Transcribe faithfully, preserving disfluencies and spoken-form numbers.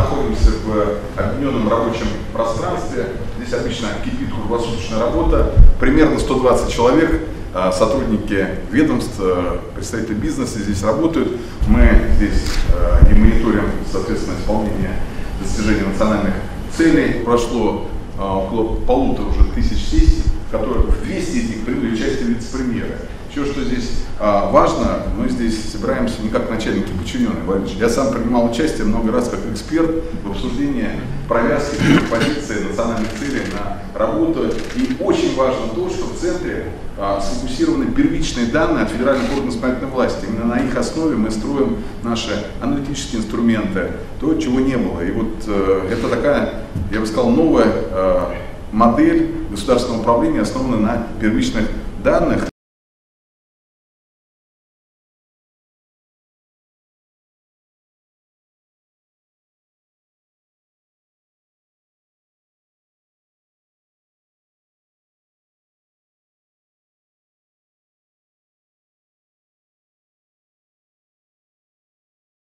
находимся в объединенном рабочем пространстве. Здесь обычно кипит круглосуточная работа. Примерно сто двадцать человек, сотрудники ведомств, представители бизнеса здесь работают. Мы здесь и мониторим, соответственно, исполнение достижения национальных целей. Прошло около полутора уже тысяч сессий, в которых в двухстах из них приняли участие вице-премьеры. Еще что здесь а, важно, мы здесь собираемся не как начальники подчиненные, Владимир. Я сам принимал участие много раз как эксперт в обсуждении провязки позиции национальных целей на работу. И очень важно то, что в центре а, сфокусированы первичные данные от федеральных органов исполнительной власти. Именно на их основе мы строим наши аналитические инструменты, то, чего не было. И вот э, это такая, я бы сказал, новая э, модель государственного управления, основанная на первичных данных.